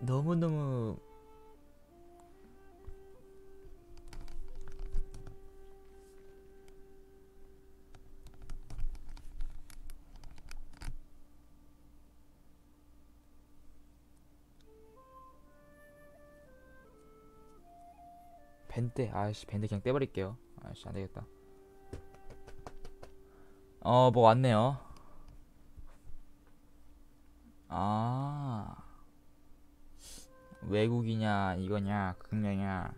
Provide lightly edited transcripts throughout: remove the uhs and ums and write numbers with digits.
너무너무 밴드 아씨 밴드 그냥 떼버릴게요. 아씨 안되겠다. 뭐 왔네요. 아 외국이냐 이거냐 극명이냐.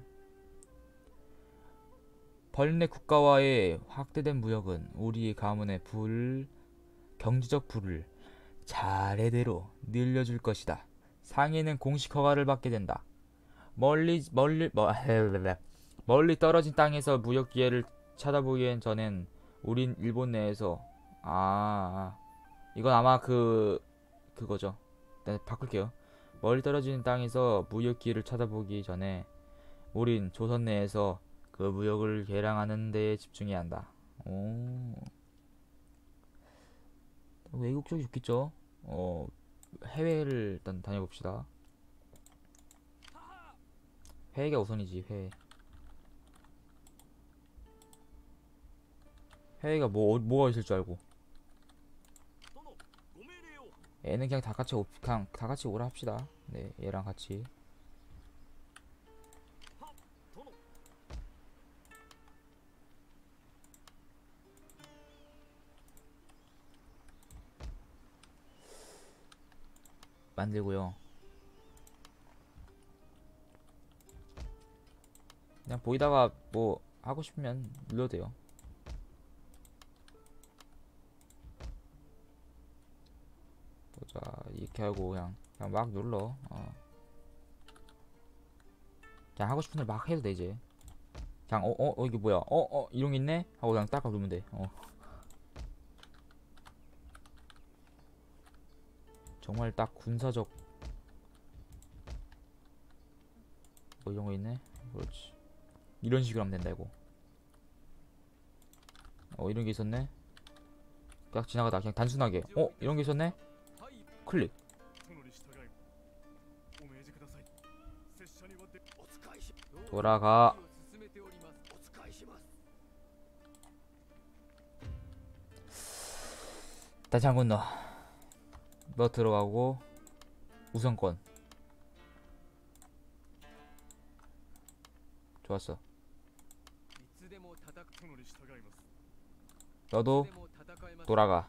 벌레 국가와의 확대된 무역은 우리 가문의 경제적 부를 차례대로 늘려줄 것이다. 상해는 공식 허가를 받게 된다. 멀리 떨어진 땅에서 무역 기회를 찾아보기엔 전엔 우린 일본 내에서 이건 아마 그거죠. 네, 바꿀게요. 멀리 떨어진 땅에서 무역 기회를 찾아보기 전에 우린 조선 내에서 그 무역을 개량하는 데에 집중해야 한다. 오. 외국 쪽이 좋겠죠. 해외를 일단 다녀봅시다. 해외가 우선이지. 해외가 뭐가 있을 줄 알고. 얘는 그냥 그냥 다 같이 오라 합시다. 네, 얘랑 같이. 만들고요. 그냥 보이다가 뭐 하고 싶으면 눌러도 돼요. 보자. 이렇게 하고 그냥 막 눌러. 그냥 하고 싶은 대로 막 해도 되지. 그냥 이게 뭐야? 이런 게 있네? 하고 그냥 딱 누르면 돼. 정말 딱 군사적 뭐 이런 거 있네. 그렇지. 이런 식으로 하면 된다 이거. 이런 게 있었네. 딱 지나가다 그냥 단순하게 이런 게 있었네. 클릭. 돌아가. 다시 한 번 너 들어가고 우선권. 좋았어. 너도 돌아가.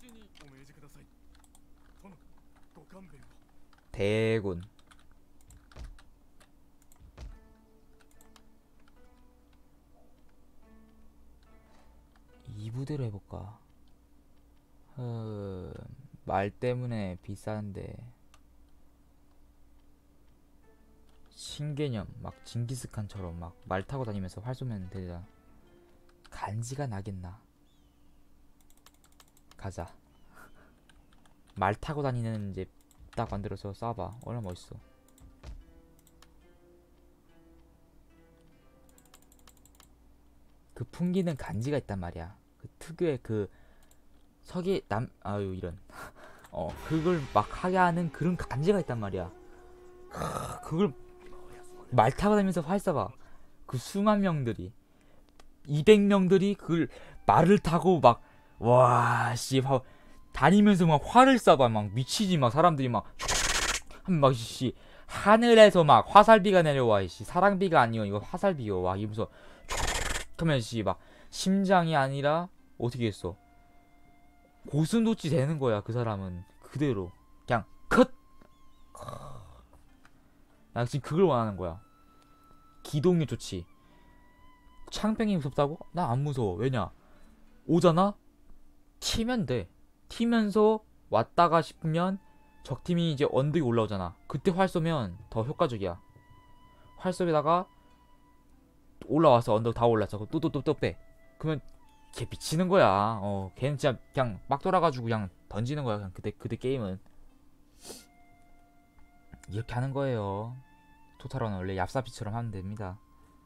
대군. 이 부대로 해볼까? 말 때문에 비싼데. 신개념 막 징기스칸처럼 막 말 타고 다니면서 활 쏘면 되잖아. 간지가 나겠나. 가자. 말 타고 다니는 이제 딱 만들어서 쏴봐. 얼마나 멋있어. 그 풍기는 간지가 있단 말이야. 그 특유의 그 석이 남 아유 이런 그걸 막 하게 하는 그런 간지가 있단 말이야. 그걸 말 타고 다니면서 활 쏴봐. 그 수만 명들이 200명들이 그걸 말을 타고 막 와씨 다니면서 막 활을 쏴봐. 막 미치지. 막 사람들이 막씨 하늘에서 막 화살비가 내려와. 씨 사랑비가 아니요 이거 화살비요. 와 이러면서 하면 씨막 심장이 아니라 어떻게 했어? 고슴도치 되는 거야. 그 사람은 그대로 그냥 컷. 나 지금 그걸 원하는 거야. 기동력 좋지. 창병이 무섭다고? 나 안 무서워. 왜냐? 오잖아? 튀면 돼. 튀면서 왔다가 싶으면 적팀이 이제 언덕이 올라오잖아. 그때 활 쏘면 더 효과적이야. 활 쏘다가 올라와서 언덕 다 올랐어. 또 빼. 그러면 걔 미치는 거야. 걔는 진짜 그냥 막 돌아가지고 그냥 던지는 거야. 그냥 그때 게임은 이렇게 하는 거예요. 토탈원은 원래 얍사피처럼 하면 됩니다.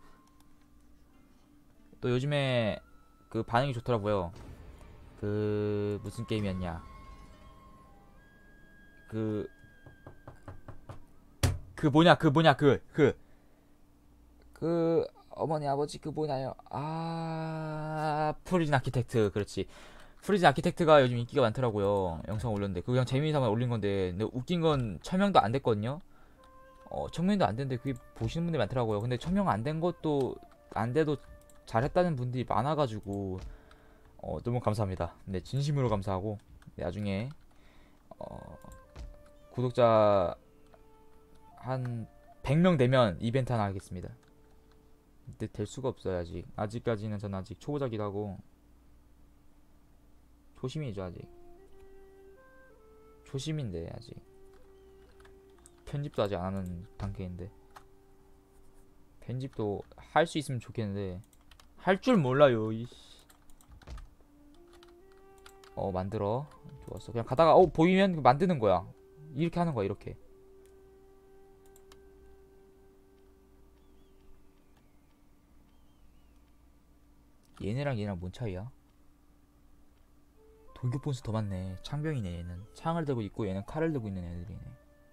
또 요즘에 그 반응이 좋더라고요. 그 무슨 게임이었냐? 그 어머니 아버지 그 뭐냐요? 프리즌 아키텍트. 그렇지. 프리즌 아키텍트가 요즘 인기가 많더라고요. 영상 올렸는데 그거 그냥 재미삼아 올린 건데, 근데 웃긴 건 1000명도 안 됐거든요. 1000명도 안 됐는데 그게 보시는 분들이 많더라고요. 근데 1000명 안 된 것도 안 돼도 잘했다는 분들이 많아가지고 너무 감사합니다. 네, 진심으로 감사하고, 네, 나중에 구독자 한 100명 되면 이벤트 하나 하겠습니다. 근데 될 수가 없어요. 아직까지는 저는 아직 초보자기도 하고 초심이죠. 아직 초심인데, 아직 편집도 아직 안 하는 단계인데, 편집도 할 수 있으면 좋겠는데 할 줄 몰라요. 만들어. 좋았어. 그냥 가다가 보이면 만드는 거야. 이렇게 하는 거야. 이렇게. 얘네랑 뭔 차이야? 돌격 본수 더 많네. 창병이네. 얘는 창을 들고 있고 얘는 칼을 들고 있는 애들이네.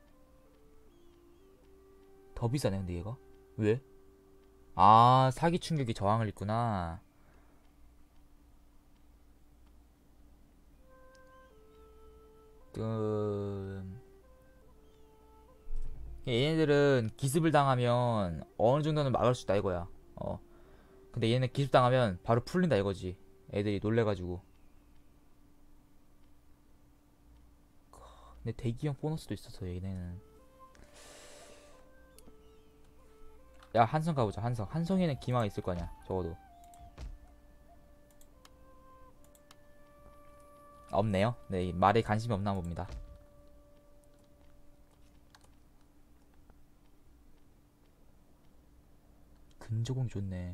더 비싸네 근데 얘가. 왜? 사기 충격이 저항을 있구나. 얘네들은 기습을 당하면 어느 정도는 막을 수 있다 이거야. 근데 얘네 기습 당하면 바로 풀린다 이거지. 애들이 놀래가지고. 근데 대기형 보너스도 있어서 얘네는. 야, 한성 가보자. 한성에는 기마가 있을 거 아니야 적어도. 없네요. 네, 말에 관심이 없나 봅니다. 근조공이 좋네.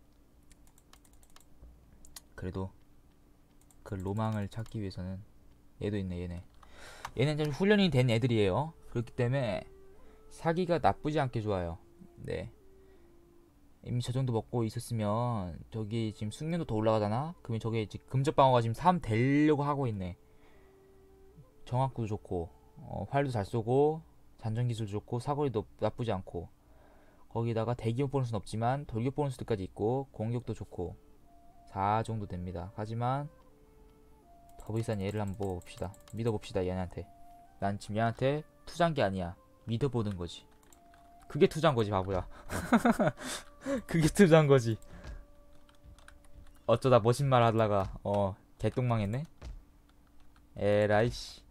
그래도 그 로망을 찾기 위해서는. 얘도 있네. 얘는 좀 훈련이 된 애들이에요. 그렇기 때문에 사기가 나쁘지 않게 좋아요. 네, 이미 저 정도 먹고 있었으면 저기 지금 숙련도 더 올라가잖아. 그러면 저게 이제 금접방어가 지금 3 되려고 하고 있네. 정확도도 좋고, 활도 잘 쏘고, 잔전기술 좋고, 사거리도 나쁘지 않고, 거기다가 대기업 보너스는 없지만 돌격 보너스까지 있고, 공격도 좋고 4 정도 됩니다. 하지만 더 비싼 얘를 한번 봅시다. 믿어봅시다. 얘한테. 난 지금 얘한테 투자한 게 아니야. 믿어보는 거지. 그게 투자한 거지 바보야. 그게 투자한 거지. 어쩌다 멋진 말 하다가 개똥망했네. 에라이씨.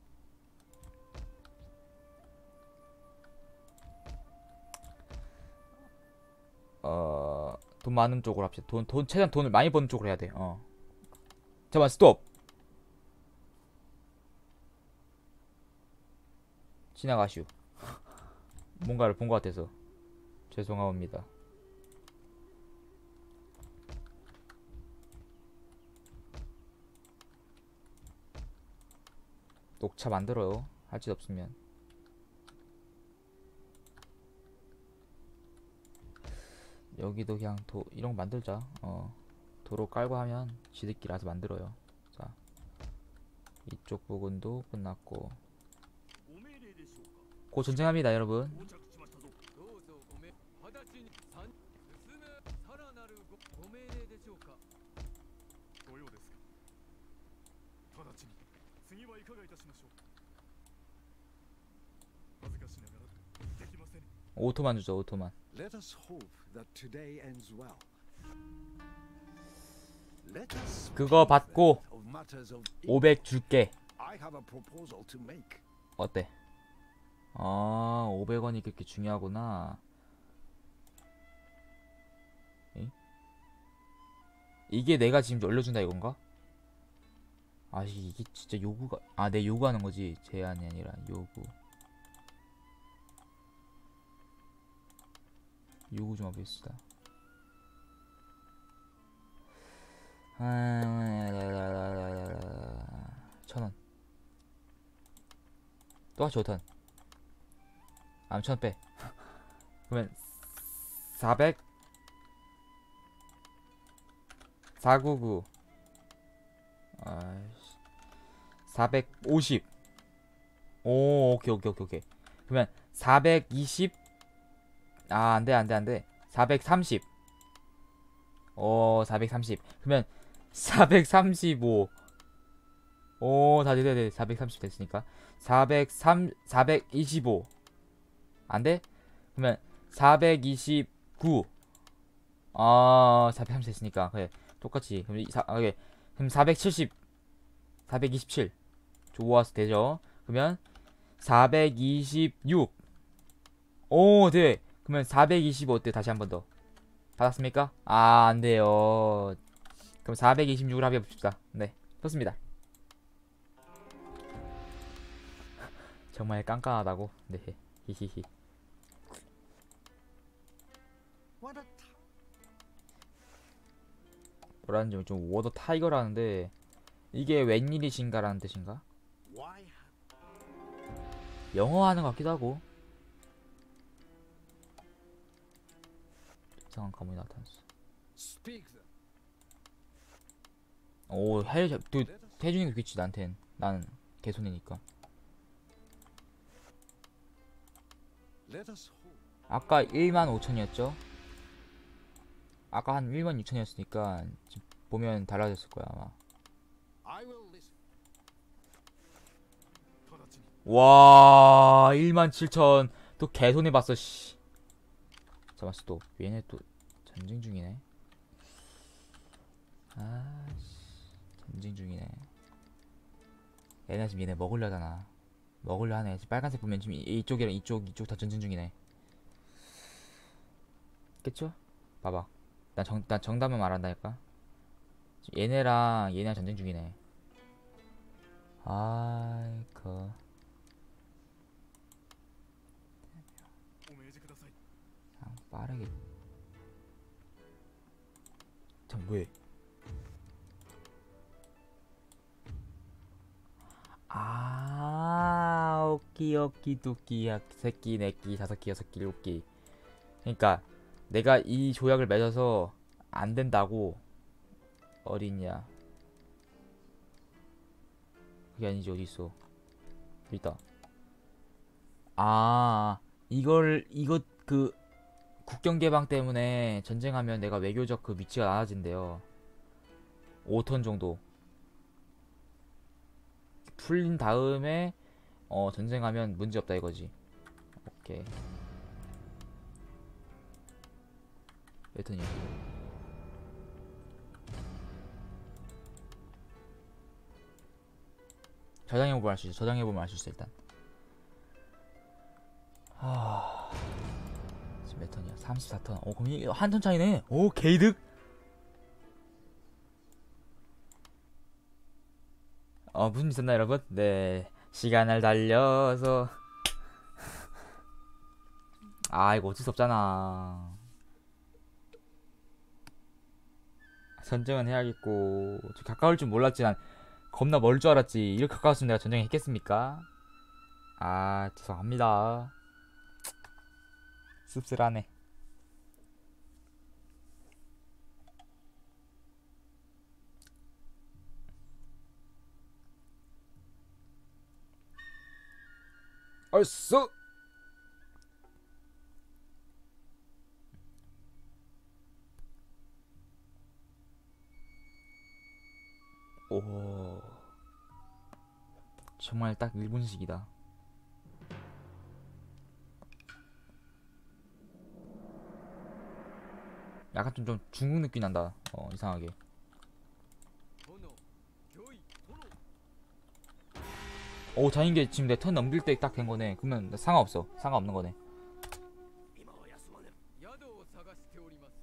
돈 많은 쪽으로 합시다. 최대한 돈을 많이 버는 쪽으로 해야 돼. 잠깐만, 스톱. 지나가슈. 뭔가를 본 것 같아서 죄송합니다. 녹차 만들어요. 할 짓 없으면. 여기도 그냥 이런 거 만들자. 도로 깔고 하면 지들끼리 알아서 만들어요. 자, 이쪽 부분도 끝났고. 곧 전쟁합니다 여러분. 오토만 주죠. 오토만. Let us hope that today ends well. Let us 그거 받고 of matters of 500 줄게. I have a proposal to make. 어때? 500원이 그렇게 중요하구나. 에? 이게 내가 지금 올려준다 이건가? 이게 진짜 요구가. 내 요구하는 거지. 제안이 아니라 요구. 요구 좀 해봅시다. 1000원. 또 하죠. 5턴. 1000원 빼. 그러면 400 499 450. 오케이. 그러면 420 아, 안 돼, 안 돼, 안 돼. 430. 430. 그러면 435. 다 돼, 돼, 돼. 430 됐으니까. 425. 안 돼? 그러면 429. 430 됐으니까. 그래. 똑같이. 그래. 그럼 470. 427. 좋았어, 되죠? 그러면 426. 돼. 그러면 425 어때? 다시 한 번 더. 받았습니까? 안 돼요. 그럼 426을 합의해 봅시다. 네. 좋습니다. 정말 깐깐하다고. 네. 히히히. What a t- 뭐라는지 좀 워더 타이거라는데 이게 웬일이신가라는 뜻인가? why 영어 하는 것 같기도 하고. 이상한 가문이 나타났어. speak them? 또 태준이가 그겠지 나한텐. 나는 개손이니까. Let us hope. 아까 15,000이었죠? 아까 한 16,000이었으니까 보면 달라졌을 거야 아마. I will listen. 直ちに 와 17,000. 또 개손해봤어 씨. 잡았어. 또 얘네 또 전쟁 중이네. 전쟁 중이네. 얘네 지금 얘네 먹으려잖아. 먹으려 하네. 지금 빨간색 보면 지금 이쪽이랑 이쪽 다 전쟁 중이네. 그쵸? 봐봐. 난 정답만 말한다니까. 지금 얘네랑 전쟁 중이네. 아이커. お命じください 빠르게. 참 왜? 오키 두키 새끼 네끼 다섯끼 여섯끼 일곱끼. 그러니까 내가 이 조약을 맺어서 안 된다고. 어딨냐? 그게 아니지. 어디 있어? 여기 있다. 이거 그 국경 개방 때문에 전쟁하면 내가 외교적 그 위치가 낮아진대요. 5톤 정도 풀린 다음에 전쟁하면 문제 없다 이거지. 오케이. 몇 톤이야? 저장해보면 알 수 있어. 저장해보면 알 수 있어 일단. 지금 몇 톤이야? 34톤. 그럼 한 톤 차이네. 개이득. 무슨 일 있었나 여러분? 네, 시간을 달려서. 이거 어쩔 수 없잖아. 전쟁은 해야겠고. 저 가까울 줄 몰랐지. 난 겁나 멀 줄 알았지. 이렇게 가까웠으면 내가 전쟁 했겠습니까? 죄송합니다. 씁쓸하네. 얼쑤. 오, 정말 딱 일본식이다. 약간 좀 중국 느낌 난다. 이상하게. 殿御意殿 자인게 지금 내 턴 넘길 때 딱 된 거네. 그러면 상관없어. 상관없는 거네. 今は休まぬ宿を探しております。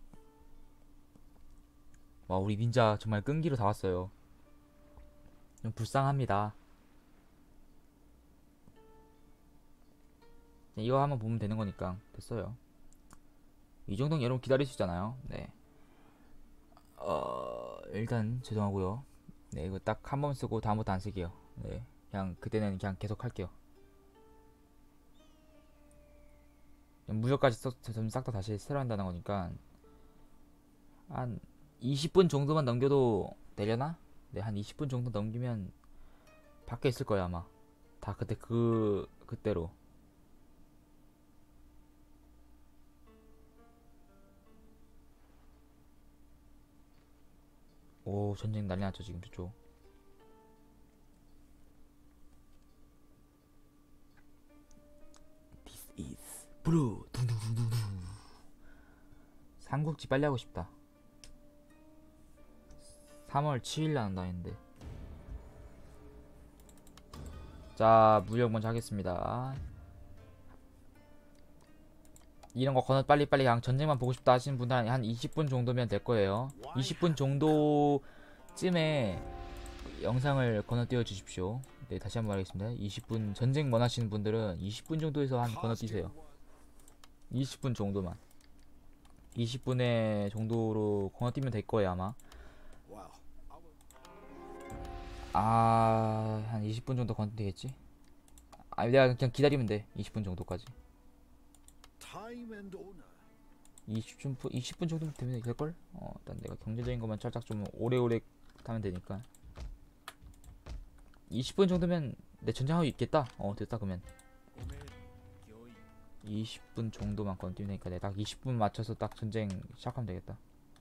와, 우리 닌자 정말 끈기로 다 왔어요. 좀 불쌍합니다. 이거 한번 보면 되는 거니까 됐어요. 이 정도는 여러분 기다릴 수 있잖아요. 네. 일단 죄송하고요. 네, 이거 딱 한 번 쓰고 다음부터 안 쓸게요. 네, 그냥 그때는 그냥 계속 할게요. 무역까지 써서 싹 다 다시 새로 한다는 거니까 한 20분 정도만 넘겨도 되려나? 네, 한 20분 정도 넘기면 밖에 있을 거야 아마. 다 그때 그때로. 오, 전쟁 난리 났죠 지금 저쪽. This is blue. 두두두두두. 삼국지 빨리 하고 싶다. 3월 7일 난다 했는데. 자, 무역 먼저 하겠습니다. 이런 거 빨리빨리 그냥 전쟁만 보고 싶다 하시는 분들은 한 20분 정도면 될 거예요. 20분 정도쯤에 영상을 건너뛰어 주십시오. 네, 다시 한번 말하겠습니다. 20분 전쟁 원하시는 분들은 20분 정도에서 한 건너뛰세요. 20분 정도만. 20분의 정도로 건너뛰면 될 거예요, 아마. 한 20분 정도 건너뛰겠지? 내가 그냥 기다리면 돼. 20분 정도까지. 20분 정도면 되면 될걸? 일단 내가 경제적인 것만 살짝 좀 오래오래 하면 되니까. 20분 정도면 내 전쟁하고 있겠다. 됐다 그러면. 20분 정도만 건너뛰면 되니까 내가 딱 20분 맞춰서 딱 전쟁 시작하면 되겠다.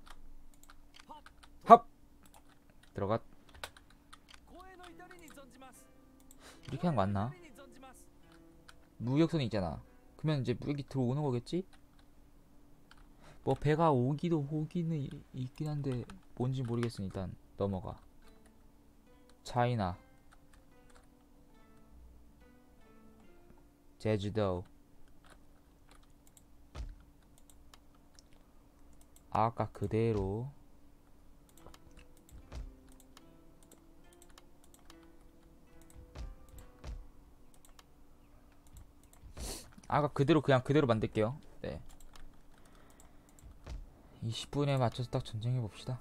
합! 들어가. 이렇게 하는 거 맞나? 무역선이 있잖아. 그러면 이제 무역이 들어오는 거겠지? 뭐 배가 오기는 있긴 한데 뭔지 모르겠으니 일단 넘어가. 차이나, 제주도. 아까 그대로. 아까 그대로 그냥 그대로 만들게요. 네. 20분에 맞춰서 딱 전쟁해 봅시다.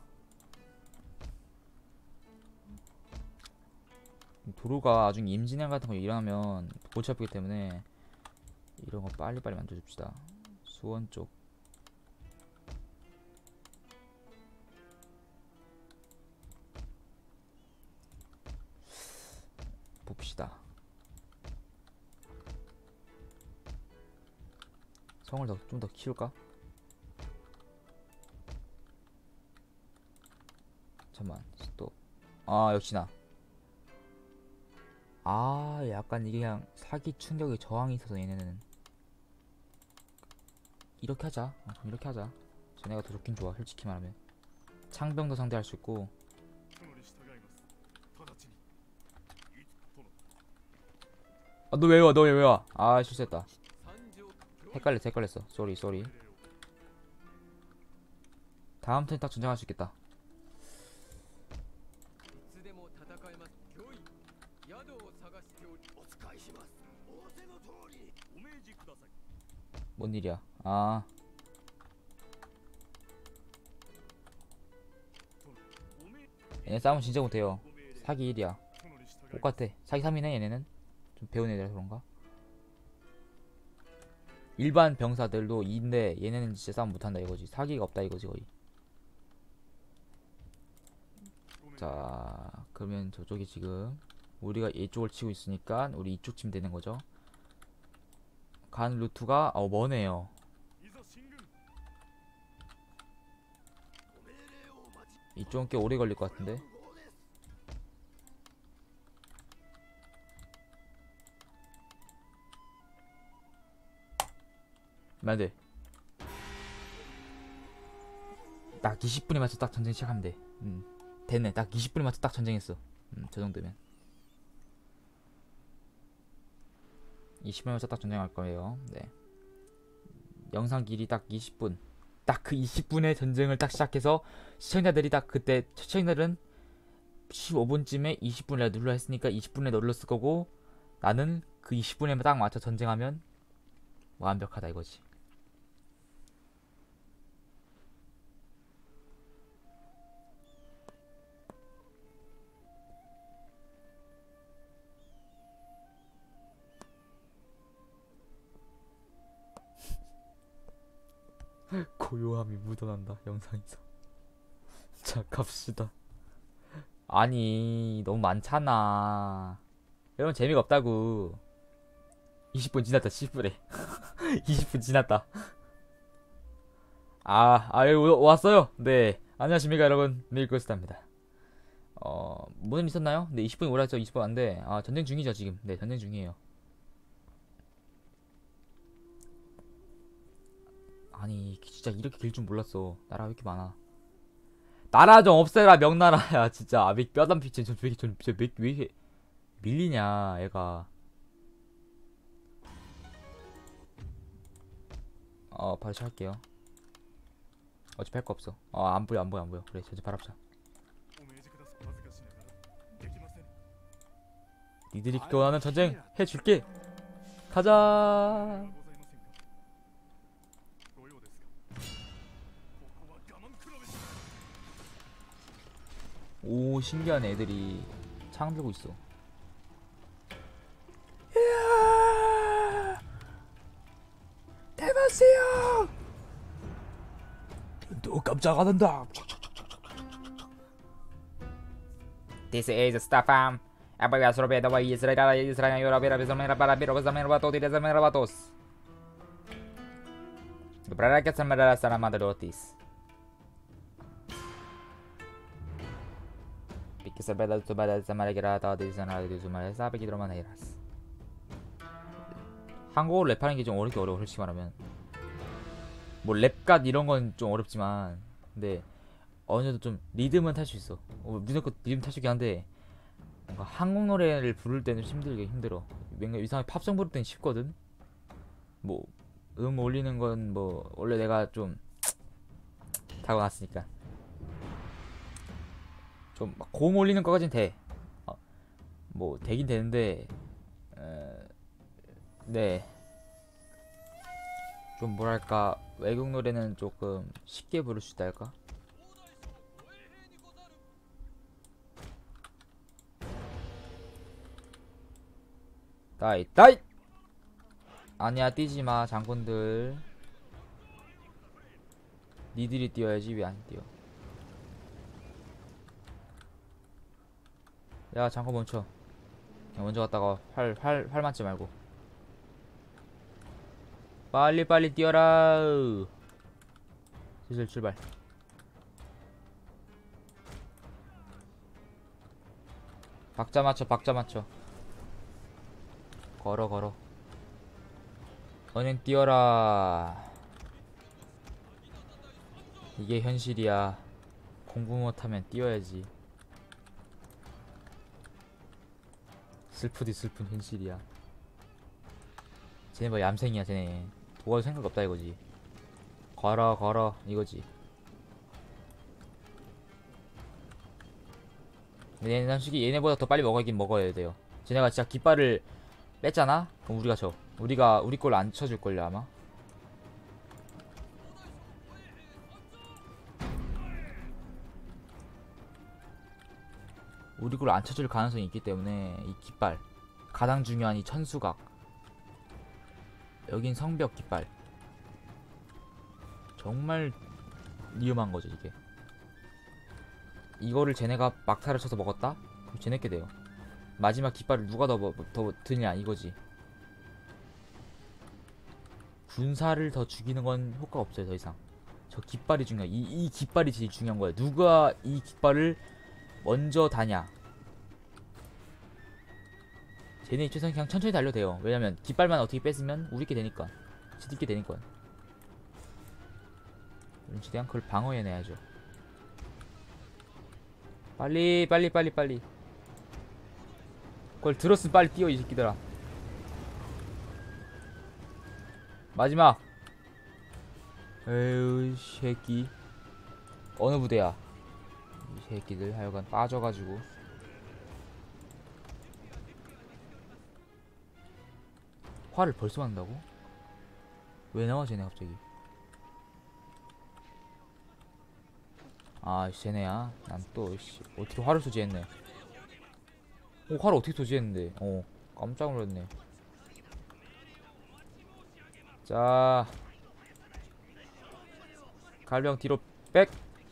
도로가 나중에 임진왜란 같은 거 일어나면 골치 아프기 때문에 이런 거 빨리빨리 만들어줍시다. 수원 쪽. 봅시다. 성을 좀 더 키울까? 잠깐만, 스톱. 역시나. 약간 이게 그냥 사기 충격의 저항이 있어서 얘네는 이렇게 하자. 그럼 이렇게 하자. 쟤네가 더 좋긴 좋아, 솔직히 말하면. 창병도 상대할 수 있고. 너 왜 와? 너 왜 와? 실수했다. 헷갈렸어. 쏘리. 다음 턴에 딱 전쟁할 수 있겠다. 뭔 일이야? 얘네 싸우면 진짜 못해요. 사기 1이야. 똑같아. 사기 3이네 얘네는. 좀 배운 애들이라서 그런가? 일반 병사들도 2인데 얘네는 진짜 싸움 못한다 이거지. 사기가 없다 이거지 거의. 자, 그러면 저쪽이 지금 우리가 이쪽을 치고 있으니까 우리 이쪽 치면 되는 거죠. 간 루트가 머네요. 이쪽은 꽤 오래 걸릴 것 같은데. 안돼. 딱 20분에 맞춰 딱 전쟁 시작하면 돼. 됐네. 딱 20분에 맞춰 딱 전쟁했어. 저 정도면 20분에 맞춰 딱 전쟁할 거예요. 네. 영상 길이 딱 20분. 딱 그 20분에 전쟁을 딱 시작해서 시청자들이 딱 그때 시청자들은 15분쯤에 20분에 눌러 했으니까 20분에 눌렀을 거고 나는 그 20분에 딱 맞춰 전쟁하면 완벽하다 이거지. 고요함이 묻어난다 영상에서. 자, 갑시다. 아니 너무 많잖아. 이러면 재미가 없다고. 20분 지났다. 10분에 20분 지났다. 왔어요. 네, 안녕하십니까 여러분, 밀고스타입니다. 뭔 일 있었나요? 네, 20분이 오래 했죠. 20분 안 돼. 아, 전쟁 중이죠, 지금. 네, 전쟁 중이에요. 아니, 진짜 이렇게 길 줄 몰랐어. 나라 왜 이렇게 많아. 나라 좀 없애라, 명나라야, 진짜. 아, 뼈단 피치, 왜 이렇게 밀리냐, 얘가. 바로 시작할게요. 어차피 할 거 없어. 안 보여, 안 보여, 안 보여. 그래, 전체 바로 합쳐. お命じください。恥ずかしながらできません。 니들이 원하는 전쟁 해줄게. ご 가자. ざいませんか。ご用ですか。ここは我慢比べし。 오, 신기한 애들이 창 들고 있어. 대마세요. 또 깜짝하단다. This is Stefan. Abagas Robeda y Israel Israel Europea Bizamera para Biro Bizamera Bato de Zamera Batos. The Brackets and Madara Madarotis. Because a better to bad Samaragrata, this and other to my Sabi Romaneras. 한국어로 랩하는 게 좀 어렵게 어려워, 솔직히 말하면. 뭐 랩갓 이런 건 좀 어렵지만, 근데 어느 정도 좀 리듬은 탈 수 있어. 무조건 리듬 탈 수 있긴 한데, 뭔가 한국 노래를 부를 때는 힘들어. 뭔가 이상하게 팝송 부를 때는 쉽거든. 뭐 올리는 건 뭐 원래 내가 좀 타고났으니까 좀 고음 올리는 거까진 돼. 뭐 되긴 되는데, 네. 좀 뭐랄까 외국 노래는 조금 쉽게 부를 수 있다 할까? 다이 아니야, 뛰지마 장군들. 니들이 뛰어야지 왜 안 뛰어. 야, 장군 멈춰. 그냥 먼저 갔다가 활 맞지 말고 빨리 뛰어라. 슬슬 출발. 박자 맞춰. 걸어. 너넨 뛰어라. 이게 현실이야. 공부 못하면 뛰어야지. 슬픈 현실이야. 쟤네 뭐 얌생이야, 쟤네. 도와줄 생각 없다 이거지. 걸어 이거지. 근데 얘네 솔직히 얘네보다 더 빨리 먹어야긴 먹어야 돼요. 쟤네가 진짜 깃발을 뺐잖아? 그럼 우리가 져. 우리 걸 안 쳐줄걸요 아마? 우리 걸 안 쳐줄 가능성이 있기 때문에 이 깃발, 가장 중요한 이 천수각, 여긴 성벽 깃발, 정말 위험한 거죠 이게. 이거를 쟤네가 막타를 쳐서 먹었다? 그럼 쟤네께 돼요. 마지막 깃발을 누가 더 드냐 이거지. 군사를 더 죽이는 건 효과가 없어요 더 이상. 저 깃발이 중요해. 이 깃발이 제일 중요한 거야. 누가 이 깃발을 먼저 다냐. 쟤네 입장에서는 그냥 천천히 달려도 돼요. 왜냐면 깃발만 어떻게 뺐으면 우리께 되니까, 지들게 되니까. 우린 최대한 그걸 방어해내야죠. 빨리. 그걸 들었으면 빨리 뛰어 이 새끼들아. 마지막. 에휴 새끼. 어느 부대야 이 새끼들. 하여간 빠져가지고. 화를 벌써 만다고? 왜 나와 쟤네 갑자기. 아 쟤네야. 난 또 어떻게 화를 소지했네. 화를 어떻게 소지했는데. 깜짝 놀랐네. 자, 갈병 뒤로 백.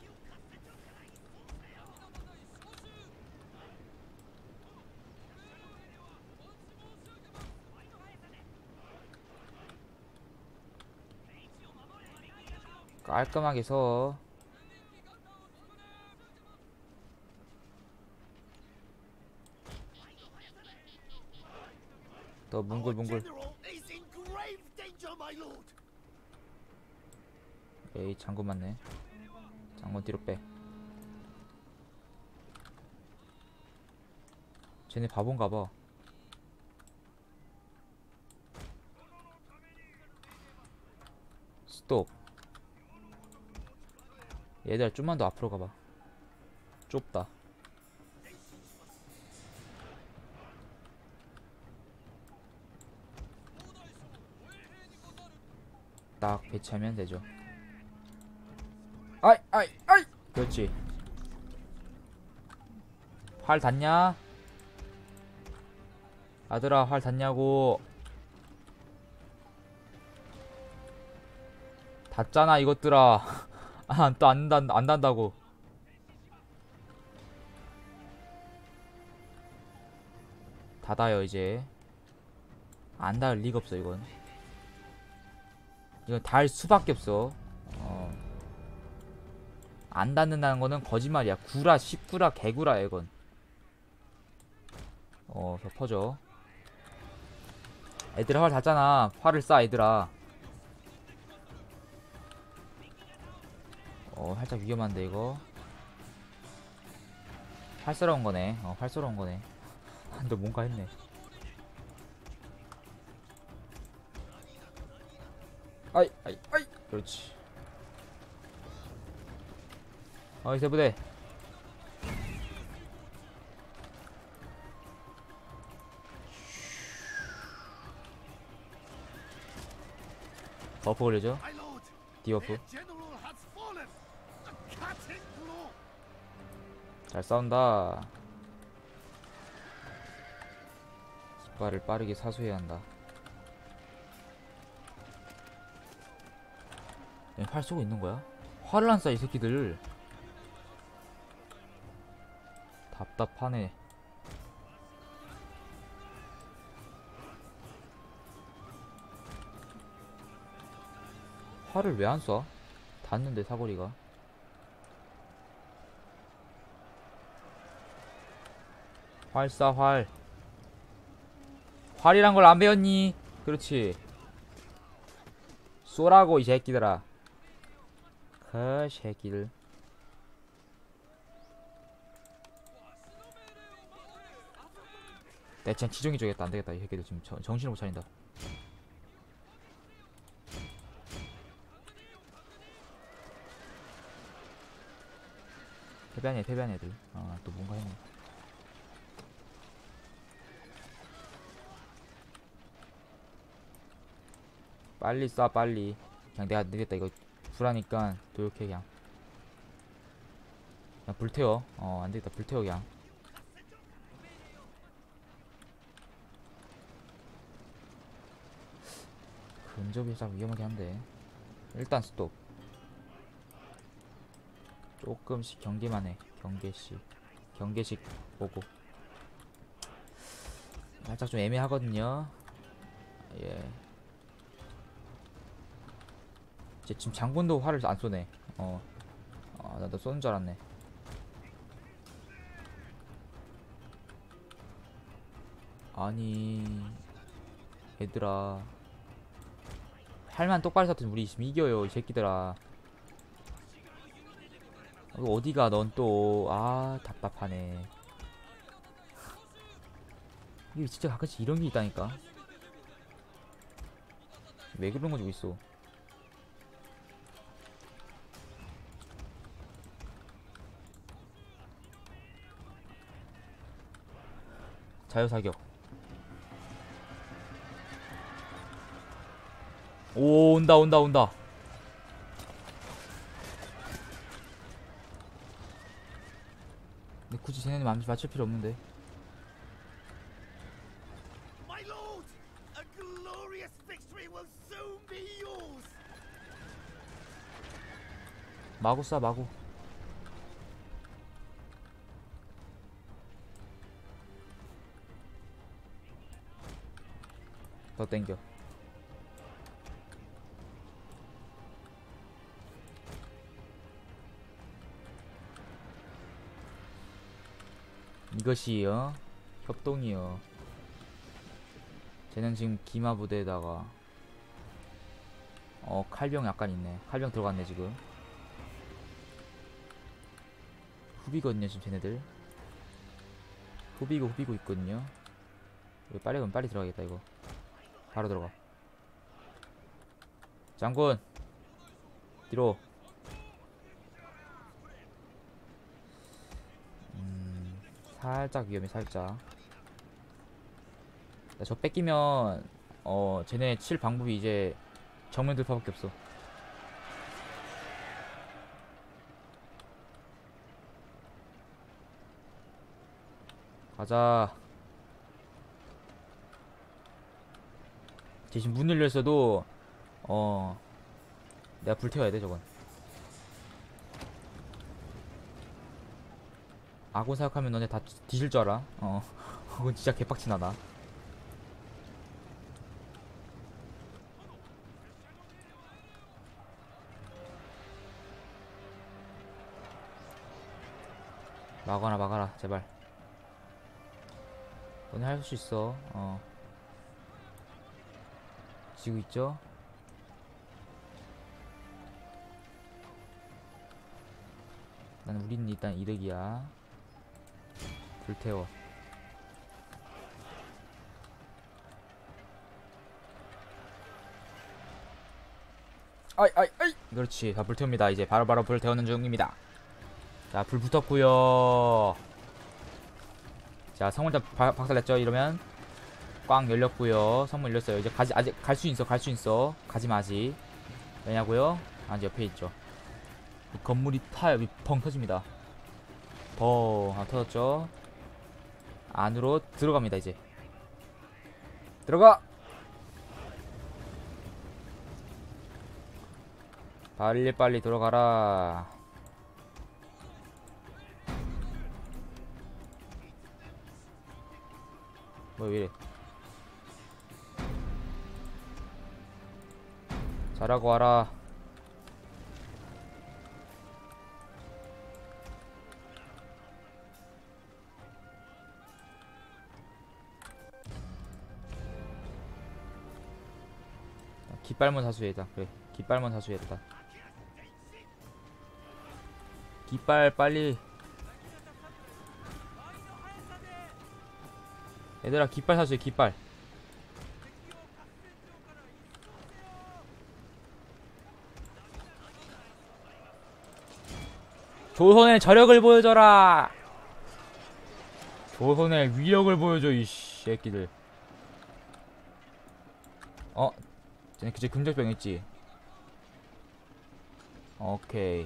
깔끔하게 서. 더 뭉글뭉글. General is in grave danger, my lord. 에이 장군 맞네. 장군 뒤로 빼. 쟤네 바본가봐. 스톱. 얘들아 좀만 더 앞으로 가봐. 좁다. 딱 배치하면 되죠. 아이 아이 아이. 그렇지. 활 닿냐? 아들아 활 닿냐고. 닿잖아 이것들아. 아, 또 안 단다고. 닫아요 이제. 안 닿을 리가 없어 이건. 이건 닿을 수밖에 없어. 안 닿는다는 거는 거짓말이야. 구라 십구라 개구라야 이건. 덮어줘. 애들아 활 닿잖아. 활을 쏴 얘들아. 살짝 위험한데 이거. 활쏘러온 거네. 활쏘러온 거네. 너 뭔가 했네. 아이 아이 아이. 그렇지. 어이 세부대. 버프 걸려줘. My lord, 디버프. their general has fallen. A cat in claw. 잘 싸운다. 깃발을 빠르게 사수해야 한다. 얘 활 쏘고 있는 거야? 화를 안 쏴 이 새끼들. 답답하네. 활을 왜 안 쏴? 닿는데 사거리가. 활 쏴 활. 활이란 걸 안 배웠니? 그렇지. 쏘라고 이 새끼들아. 그 새끼들. 내가 진짜 지정해 줘야겠다. 안 되겠다. 이 새끼들 지금 정신을 못 차린다. 패배한 애들. 또 뭔가 했네. 빨리 쏴 빨리. 그냥 내가 되겠다. 이거 불하니까 도욕해 그냥. 그냥 불태워. 안 되겠다. 불태워 그냥. 근접이 딱 위험하게 한데. 일단 스톱. 조금씩 경계만 해. 경계식 보고. 살짝 좀 애매하거든요. 예. 이제 지금 장군도 활을 안 쏘네. 나도 쏘는 줄 알았네. 아니, 얘들아. 활만 똑바로 쐈더니 우리 지금 이겨요, 이 새끼들아. 어디가 넌 또. 답답하네. 이게 진짜 가끔씩 이런 게 있다니까. 왜 그런 거 주고 있어. 자유사격. 오, 온다. 근데 굳이 쟤네는 맞출 필요 없는데. My lord, a glorious victory will soon be yours. 마구 쏴 마구. 더 땡겨. 이것이 협동이요. 쟤는 지금 기마 부대에다가 칼병 약간 있네. 칼병 들어갔네 지금. 후비거든요 지금 쟤네들. 후비고 있거든요. 이거 빨리 그럼 빨리 들어가겠다 이거. 바로 들어가. 장군 뒤로. 살짝 위험해 살짝. 저 뺏기면 쟤네 칠 방법이 이제 정면 돌파밖에 없어. 가자. 대신 문 열렸어도 내가 불태워야 돼 저건. 아군 사격하면 너네 다 뒤질 줄 알아. 그건 진짜 개빡친 하다. 막아라 제발. 너네 할 수 있어. 지고 있죠? 우리는 일단 이득이야. 불태워. 아이 그렇지. 다 불태웁니다. 이제 바로 불 태우는 중입니다. 자, 불 붙었구요. 자, 성물 다 박살냈죠. 이러면 꽝 열렸구요. 성물 열렸어요. 이제 아직 갈 수 있어. 가지마 아직. 왜냐고요? 아직 옆에 있죠. 이 건물이 펑 터집니다. 터졌죠. 안으로 들어갑니다. 이제 들어가. 빨리 들어가라. 뭐 이래. 잘하고 와라. 깃발문 사수해다. 그래, 깃발문 사수했다. 깃발 빨리. 얘들아 깃발 사수해. 깃발. 조선의 저력을 보여줘라. 조선의 위력을 보여줘 이 새끼들. 쟤네 그제 금적병 있지. 오케이.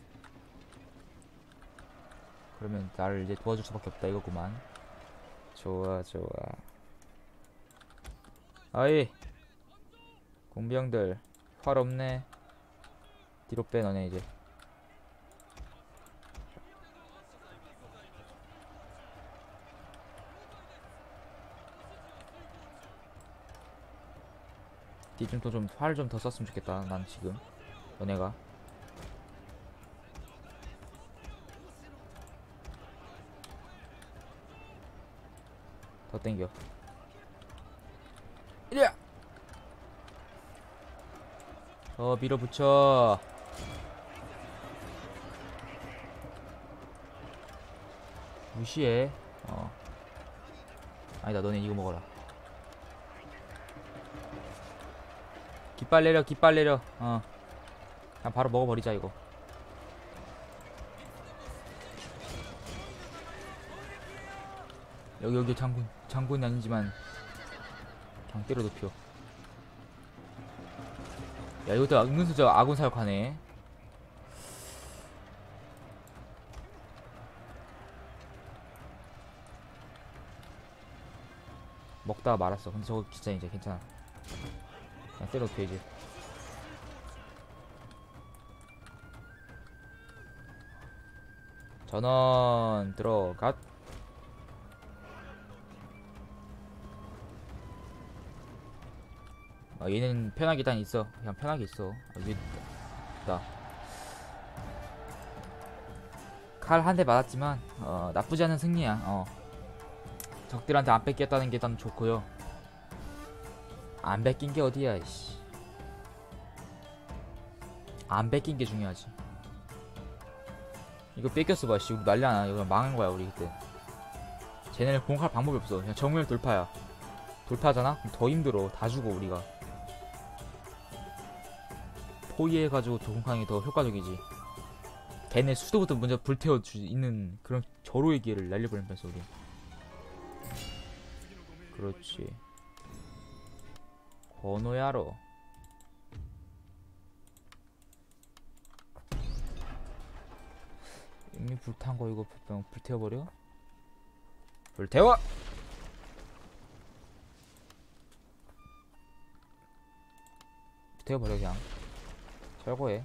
그러면 나를 이제 도와줄 수밖에 없다 이거구만. 좋아. 아이 공병들 활 없네. 뒤로 빼 너네 이제. 뒤좀 좀 활 좀 더 썼으면 좋겠다. 난 지금 너네가. 더 땡겨. 이리야. 더 밀어붙여. 무시해. 아니다 너네 이거 먹어라. 깃발 내려. 그냥 바로 먹어버리자 이거. 여기 장군이 아니지만 그냥 때려 눕혀. 야 이것도 은근슬쩍 아군 사격하네. 먹다가 말았어. 근데 저거 진짜 이제 괜찮아. 그냥 때려 눕혀 이제. 전원 들어갓. 얘는 편하게 일단 있어. 그냥 편하게 있어. 위에 있다. 칼 한 대 맞았지만 나쁘지 않은 승리야. 적들한테 안 뺏겼다는 게 일단 좋고요. 안 뺏긴 게 어디야, 이씨. 안 뺏긴 게 중요하지. 이거 뺏겼어 봐, 씨. 우리 난리 나나. 이거 망한 거야, 우리 그때. 쟤네를 공격할 방법이 없어. 그냥 정면 돌파야. 돌파하잖아? 그럼 더 힘들어. 다 죽어, 우리가. 포위해가지고 공격하는 게 더 효과적이지. 걔네 수도부터 먼저 불태워 있는 그런 절호의 기회를 날려버리면서 우리. 그렇지. 번호야로. 이미 불탄 거 이거 불태워버려? 불태워! 불태워버려 그냥. 철거해.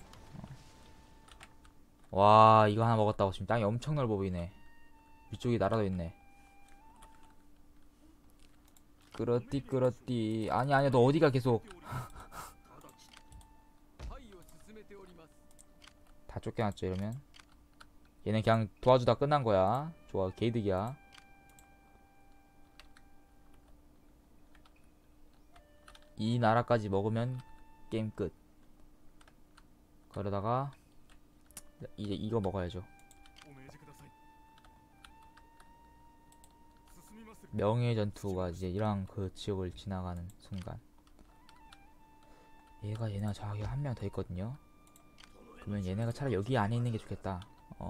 와, 이거 하나 먹었다고. 지금 땅이 엄청 넓어 보이네. 위쪽에 날아도 있네. 끌었디 끌었디. 아니야 너 어디가 계속. はいを進めております 다 쫓겨났죠 이러면. 얘네 그냥 도와주다 끝난 거야. 좋아, 개이득이야. 이 나라까지 먹으면 게임 끝. 그러다가 이제 이거 먹어야죠. お命じください進みます 명예의 전투가 이제 이랑 그 지역을 지나가는 순간. 얘네가 저기 한 명 더 있거든요. 그러면 얘네가 차라리 여기 안에 있는 게 좋겠다.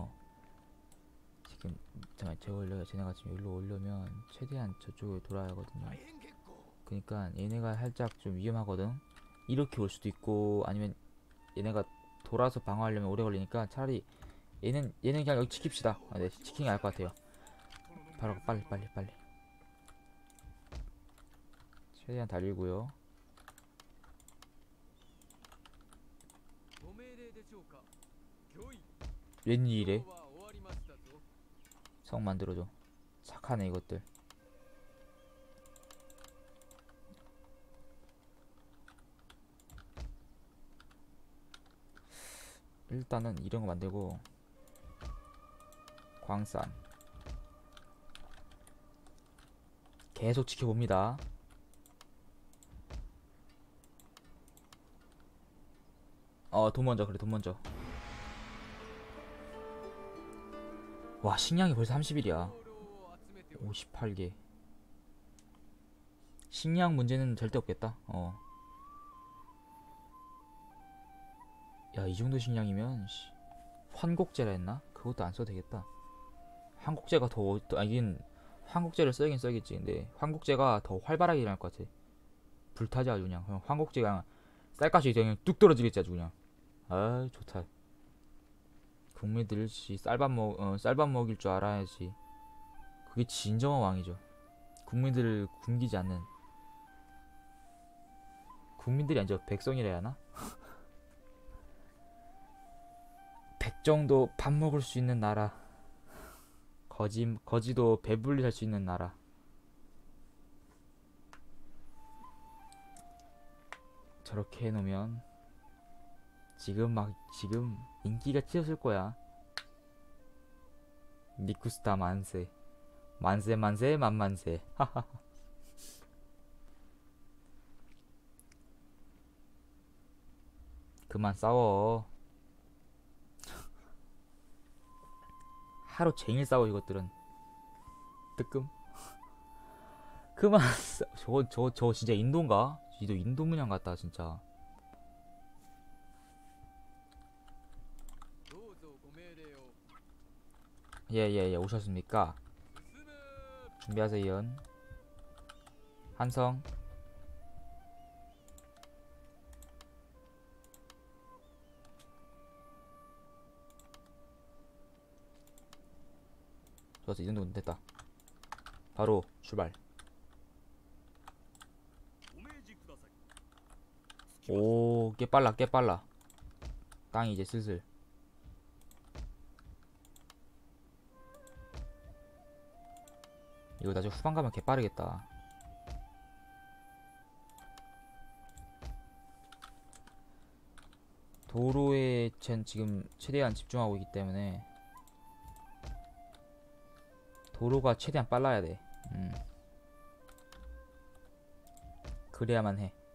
지금 잠깐 제가 올려요. 쟤네가 지금 여기로 오려면 최대한 저쪽으로 돌아야 하거든요. 그러니까 얘네가 살짝 좀 위험하거든. 이렇게 올 수도 있고 아니면 얘네가 돌아서 방어하려면 오래 걸리니까 차라리 얘는 그냥 여기 지킵시다. 네, 지키는 게 나을 것 같아요. 바로 빨리. 최대한 달리고요. ご命令でしょうか教員 웬일이래? 今日は終わりましたぞ 성 만들어줘. 착하네 이것들. 일단은 이런 거 만들고 광산 계속 지켜봅니다. 돈 먼저. 그래, 돈 먼저. 와, 식량이 벌써 30일이야. 兵糧を集めており 58개. 식량 문제는 절대 없겠다. 야, 이 정도 식량이면 환곡제라 했나? 그것도 안 써도 되겠다. 환곡제가 이긴 환곡제를 써야긴 써야겠지. 근데 환곡제가 더 활발하게 일어날 것 같아. 불타지 아주 그냥. 환곡제가 쌀가시 그냥 뚝 떨어지겠지 아주 그냥. 아, 좋다. 국민들 쌀밥 먹일 줄 알아야지. 그게 진정한 왕이죠. 국민들을 굶기지 않는. 국민들이 아니죠. 백성이라 해야 하나? 백정도 밥 먹을 수 있는 나라. 거지도 배불리 살 수 있는 나라. 저렇게 해놓으면 지금 인기가 찢어질 거야. 니쿠스타 만세. 만세 만만세. 하하. 그만 싸워. 하루 종일 싸워 이것들은. 뜨끔. 그만 저 진짜 인도인가? 이도 인도 문양 같다 진짜. どうぞご命令を 예 오셨습니까? 進む 준비하세요. 한성. 좋았어, 이 정도면 됐다. 바로 출발. お命じください 오, 꽤 빨라. 땅이 이제 슬슬. 이거 나중에 후반 가면 개 빠르겠다. 도로에 지금 최대한 집중하고 있기 때문에 도로가 최대한 빨라야 돼. 그래야만 해.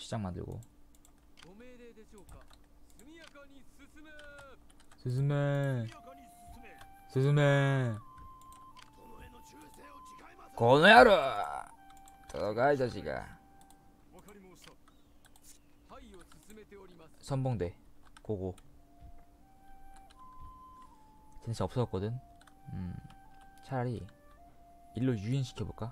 시장 만들고. ご命令でしょうか。速やかに進め。 스즈메 速やかに進め。 스즈메 殿への忠誠を誓います。 고노야로 들어가 이 자식아. わかりました。はいを進めております。 선봉대 고고. 진짜 없어졌거든. 차라리 일로 유인시켜볼까?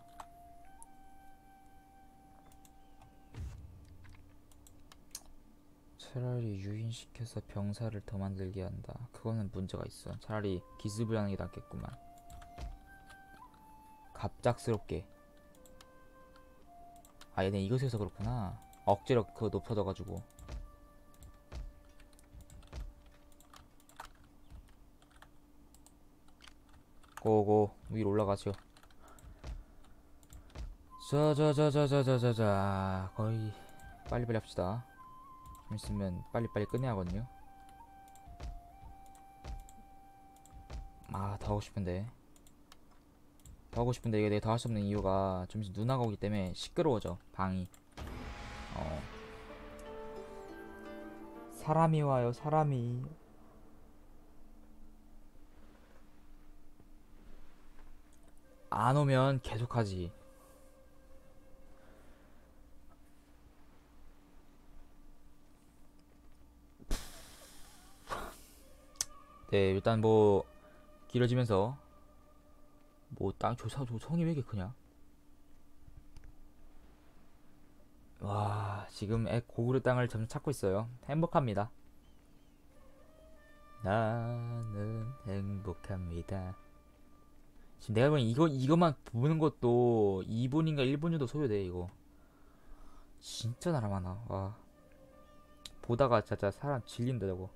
차라리 유인시켜서 병사를 더 만들게 한다. 그거는 문제가 있어. 차라리 기습을 하는 게 낫겠구만. 갑작스럽게. 아, 얘네 이것을 해서 그렇구나. 억지로 그거 높아져가지고. 고고 위로 올라가죠. 자자자자자자자자 거의 빨리빨리 합시다. 좀 있으면 빨리빨리 끝내야 하거든요. 아, 더 하고 싶은데 이게 내가 더 할 수 없는 이유가 좀 있으면 누나가 오기 때문에 시끄러워져 방이. 사람이 와요, 사람이. 안 오면 계속하지. 네, 일단 뭐 길어지면서 뭐 땅 조성이 왜 이렇게 크냐? 와, 지금 고구려 땅을 점점 찾고 있어요. 행복합니다. 나는 행복합니다. 지금 내가 보기엔 이거만 보는 것도 2분인가 1분 정도 소요돼. 이거 진짜 나라 많아. 와, 보다가 진짜 사람 질린다 저거.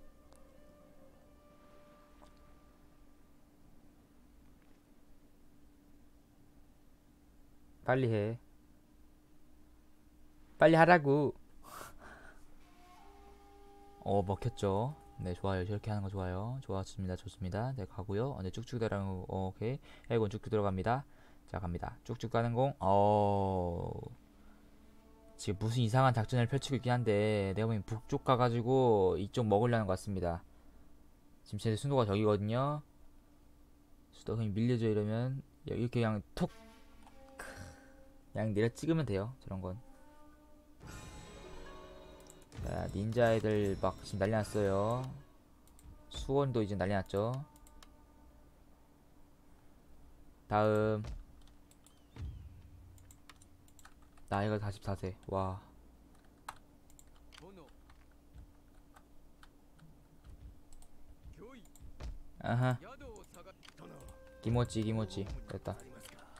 빨리 해. 빨리 하라고. 먹혔죠. 네, 좋아요. 저렇게 하는 거 좋아요. 좋았습니다. 좋습니다. 네, 가고요. 네, 쭉쭉 들어가는 거. 오케이. 해군 쭉쭉 들어갑니다. 자, 갑니다. 쭉쭉 가는 공. 지금 무슨 이상한 작전을 펼치고 있긴 한데 내가 보기엔 북쪽 가가지고 이쪽 먹으려는 것 같습니다. 지금 제 순도가 저기거든요. 수도 그냥 밀려줘. 이러면 이렇게 그냥 툭 그냥 내려 찍으면 돼요. 저런 건. 자, 닌자 애들 막 지금 난리 났어요. 수원도 이제 난리 났죠. 다음 나이가 44세. 와. 殿。御意。 아하. 宿を探。 殿。 기모찌 公務 됐다. にございますか。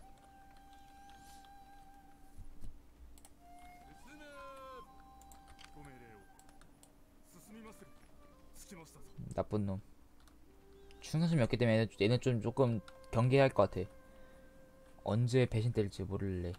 進め。 ご命令を。進みまする。つきましたぞ。 나쁜 놈. 충성심이 없기 때문에 얘는 좀 조금 경계할 것 같아. 언제 배신 때릴지 모를래.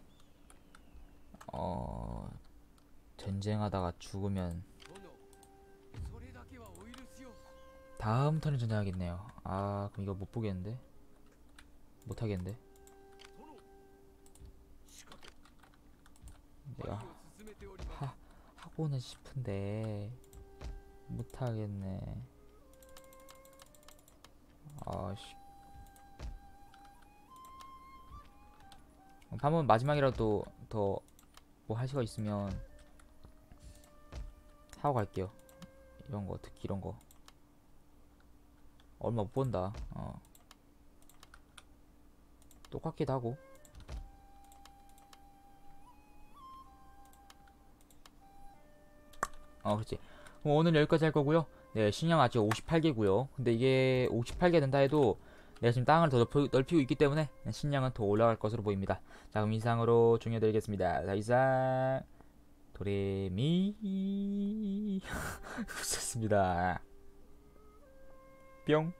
전쟁하다가 죽으면 殿。それだけはお許しを。 다음 턴에 전쟁하겠네요. 아, 그럼 이거 못 보겠는데? 못 하겠는데? 殿。しかと。 내가 はいを進めております。 하고는 싶은데 못 하겠네. 아씨. 한번 마지막이라도 더 뭐 할 수가 있으면 하고 갈게요. 이런 거, 특히 이런 거 얼마 못 본다. 똑같기도 하고. 그렇지. 그럼 오늘 여기까지 할 거고요. 네, 신형 아직 58개고요. 근데 이게 58개 된다 해도 내가 지금 땅을 더 넓히고 있기 때문에 신형은 더 올라갈 것으로 보입니다. 자, 그럼 이상으로 종료드리겠습니다. 자, 이상 도레미 좋습니다. 뿅.